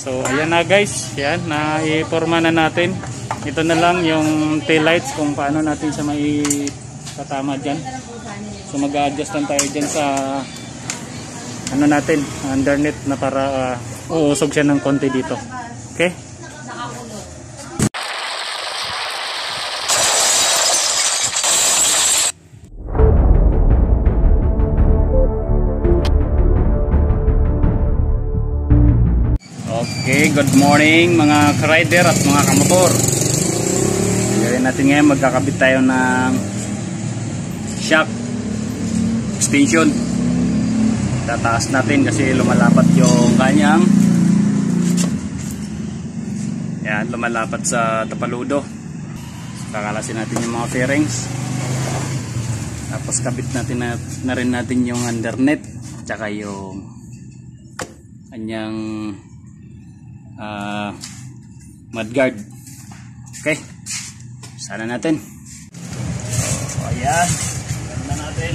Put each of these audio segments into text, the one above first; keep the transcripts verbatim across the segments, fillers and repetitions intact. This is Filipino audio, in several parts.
So ayan na guys, yan, na-iporma na natin. Ito na lang yung tail lights kung paano natin siya may tatama dyan. So mag-a-adjust lang tayo dyan sa ano natin, underneath na para uh, uusog siya ng konti dito. Okay? Okay, good morning mga ka-rider at mga kamotor. Gawin natin ngayon, magkakabit tayo ng shock extension. Tataas natin kasi lumalapat yung kanyang, yan, lumalapat sa tapaludo. Kakalasin natin yung mga fairings, tapos kabit natin na, na rin natin yung undernet tsaka yung kanyang uh, mudguard. Okay, sana natin. So ayan, ganda natin.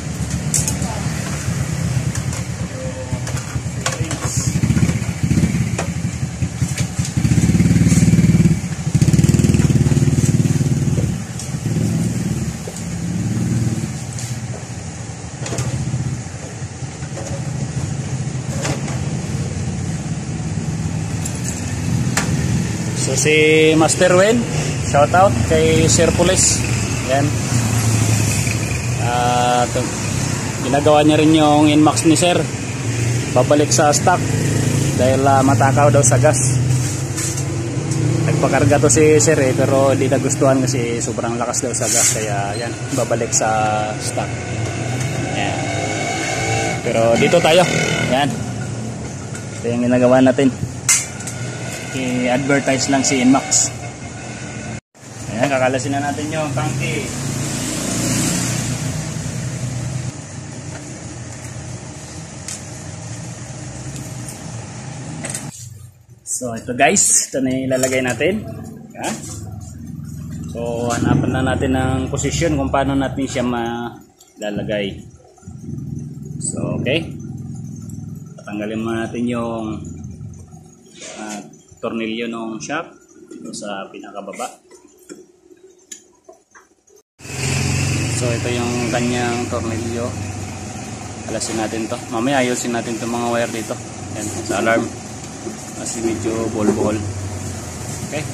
So si Master Wen, shout out kay Sir Police. Yan. Uh, ginagawa niya rin yung Inmax ni Sir. Babalik sa stock dahil uh, matakaw daw sa gas. Nagpakarga to si Sir eh, pero di nagustuhan kasi sobrang lakas daw sa gas, kaya yan, babalik sa stock. Yan. Pero dito tayo. Yan. Ito yung ginagawa natin. I-advertise lang si Inmax. Ayan, kakalasin na natin yung tangke. So ito guys, ito na ilalagay natin. Ayan. So hanapan na natin ng posisyon kung paano natin siya malalagay. So okay, tatanggalin muna natin yung uh, tornilyo ng shock sa pinakababa. So ito yung kanyang tornilyo. Alasin natin to. Mamaya ayusin natin itong mga wire dito. Yan, sa alarm. Kasi medyo bol-bol. Okay.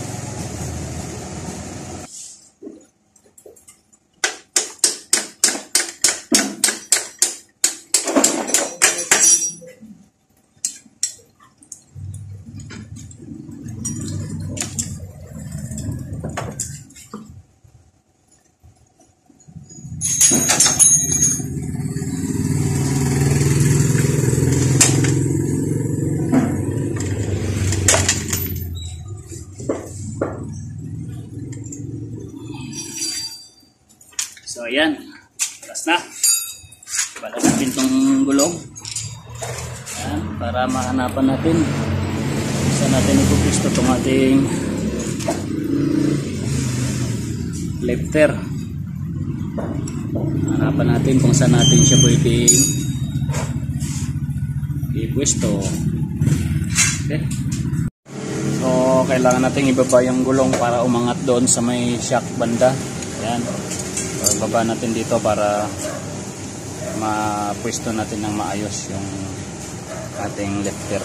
So ayan, taas na. Bala natin itong gulong. Ayan, para mahanapan natin saan natin ipupisto itong ating lifter. Hanapan natin kung saan natin siya pwedeng ipuesto. Okay. So kailangan natin ibaba yung gulong para umangat doon sa may shock banda. Ayan. So, baba natin dito para mapwesto natin ng maayos yung ating lifter.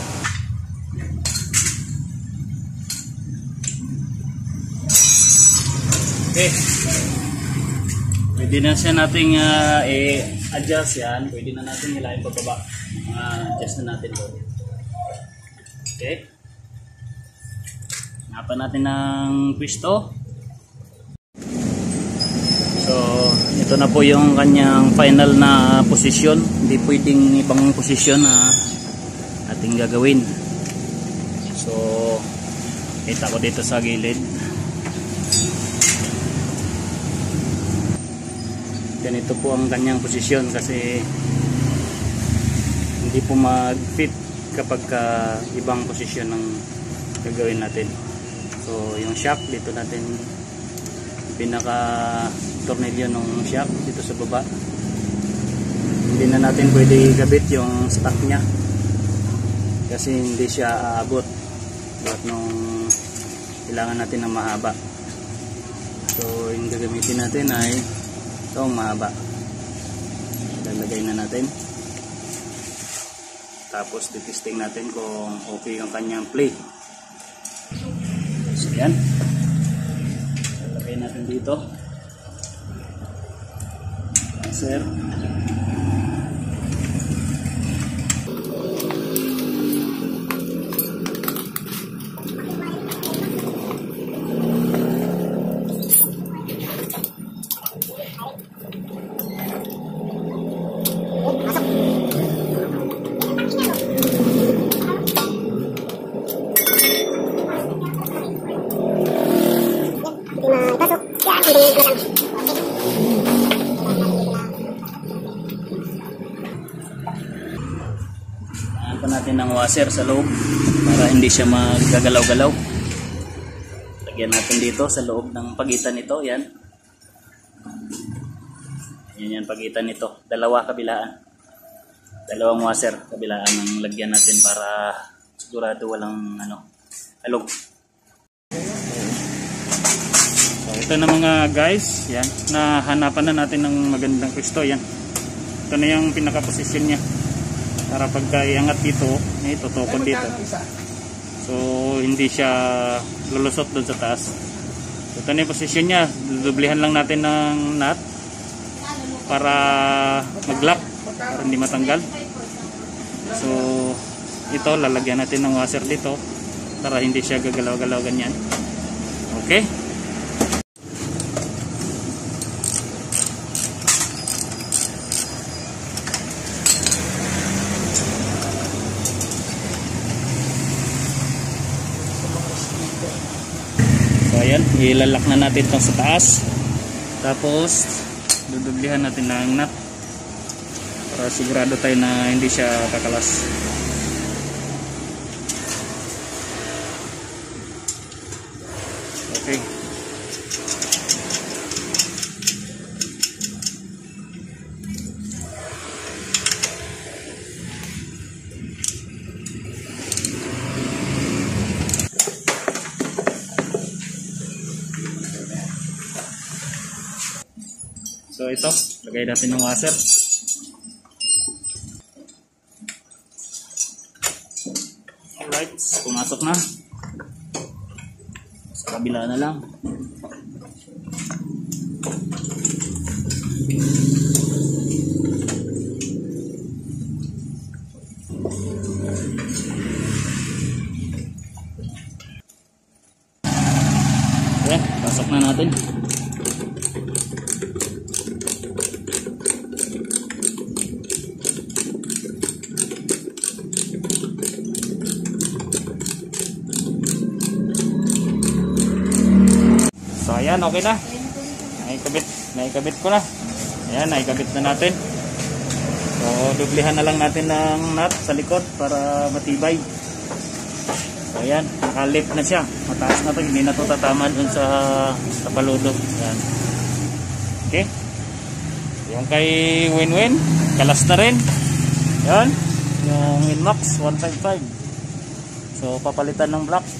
Okay. Pwede na siya nating uh, i-adjust yan. Pwede na natin hilahin pababa. Uh, adjust na natin doon. Okay. Hanapan natin ng pwesto. So, ito na po yung kanyang final na posisyon. Hindi pwedeng ibang posisyon na ating gagawin. So, kita ko dito sa gilid. Ganito po ang kanyang posisyon kasi hindi po mag-fit kapag ka ibang posisyon ng gagawin natin. So, yung shock dito natin pinaka tornilyo ng shock dito sa baba. Hindi na natin pwede ikabit yung stock niya. kasi hindi siya aabot buat nung kailangan natin ng mahaba. So yung gagamitin natin ay itong mahaba. Lalagay na natin, tapos titesting natin kung okay yung kanyang play. So yan, lalagay natin dito, sir. Pa natin ng washer sa loob para hindi siya magagalaw-galaw. Lagyan natin dito sa loob ng pagitan nito, yan. Yan yan pagitan nito, dalawa kabilaan. Dalawang washer kabilaan ang lagyan natin para sigurado walang ano, halog. So ito na mga guys, yan. Nahanapan na natin ng magandang pwesto, yan. Ito na yung pinaka-position niya. Para pagka iangat dito, may tutukod dito. So hindi siya lulusot doon sa taas. So, ito na yung posisyon niya. Dudublihan lang natin ng nut para mag-lock, para hindi matanggal. So ito, lalagyan natin ng washer dito para hindi siya gagalaw-galaw ganyan. Okay. Ayan, ilalak na natin itong sa taas, tapos dudublihan natin ng nut para sigurado tayo na hindi siya kakalas. Okay. So ito, lagay natin ng washer. Alright, pumasok na. Sa kabila na lang. Okay, pasok na natin. So ayan, okay na. Naikabit, naikabit ko na. Ayan, naikabit na natin. So dublihan na lang natin ng nut sa likod para matibay. So ayan, nakalip na siya. Mataas na to, hindi na to tatama dun sa, sa paludo. Ayan. Okay. Yung kay Win-Win, kalas na rin. Ayan, yung Inmax one fifty-five. So papalitan ng block.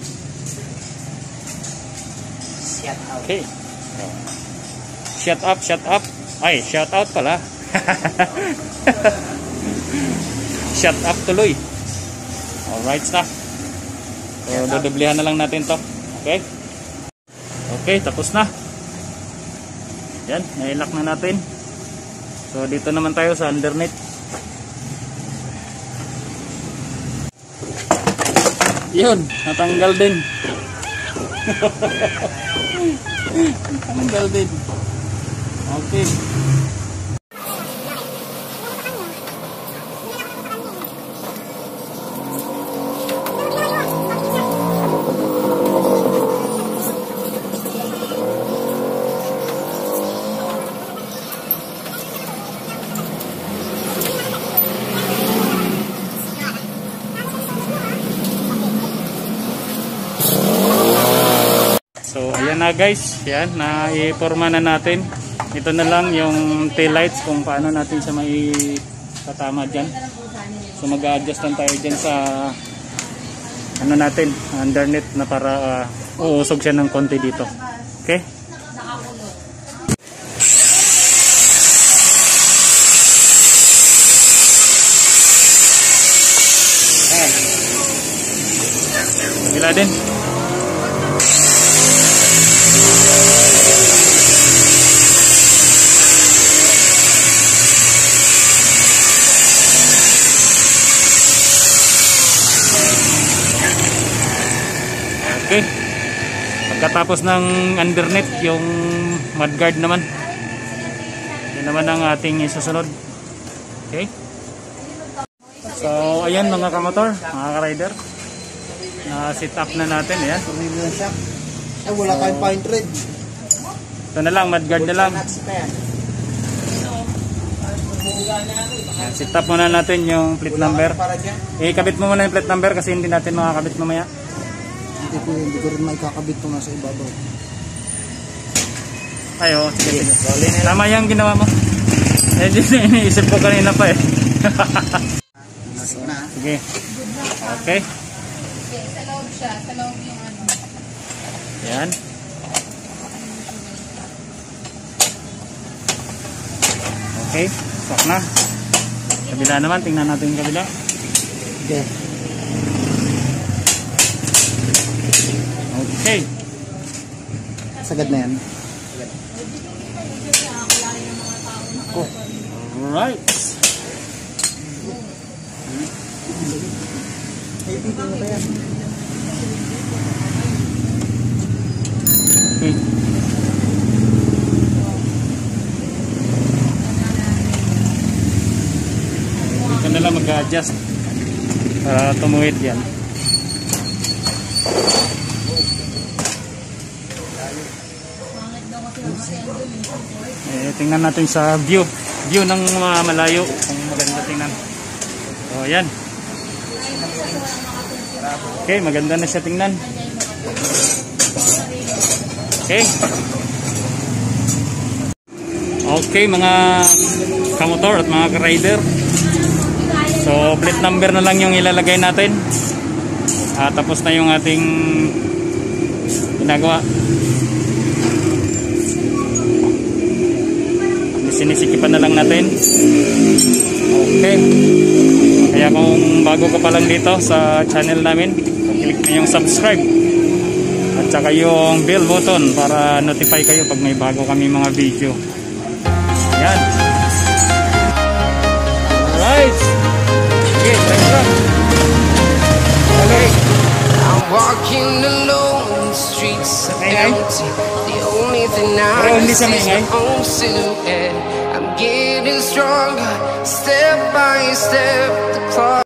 Okay. Shut up, shut up. Ay, shout out pala. Shut up tuloy. Alright na. So, dudublihan na lang natin to. Okay? Okay, tapos na. Yan, nailak na natin. So, dito naman tayo sa underneath. Yun, natanggal din. Natanggal din. Okay. So ayan na guys, yan, naiporma na natin. Ito na lang yung tail lights kung paano natin siya may tatama dyan. So mag-a-adjust lang tayo dyan sa ano natin, underneath na para uh, uusog siya ng konti dito. Okay? Gila din. Okay. Pagkatapos ng underneath, yung mudguard naman. Yan naman ang ating isusunod. Okay. So, ayan mga kamotor, mga ka-rider. Na-sit up na natin. Ayan. Ay, wala tayong pine thread. Ito na lang, mudguard na lang. Ayan, sit up muna natin yung plate number. Eh, kabit mo muna yung plate number kasi hindi natin makakabit mamaya. Hindi ko, hindi ko rin maikakabit ito nasa ibabaw. Ay, oh, sige, sige. Tama yung ginawa mo. Eh, iniisip ko kanina pa eh. Sige. Okay. Sa loob siya, sa loob yung ano. Yan. Okay, stop na. Kabila naman, tingnan natin yung kabila. Okay. Okay. Sagad na yan. Oh. Alright. Okay. Dito na lang mag-adjust para tumuhid yan. Eh, tingnan natin sa view view ng mga malayo kung maganda tingnan. So yan. Okay, maganda na siya tingnan. Okay. Okay mga kamotor at mga ka-rider. So plate number na lang yung ilalagay natin. Ah, tapos na yung ating ginagawa. Sinisikipan na lang natin. Okay. Kaya kung bago ka pa lang dito sa channel namin, click na yung subscribe at saka yung bell button para notify kayo pag may bago kami mga video. Yan. Alright. Okay, thanks lang. Okay. I'm walking alone in the streets are empty. The only thing I see is my own silhouette. I'm getting stronger, step by step. The clock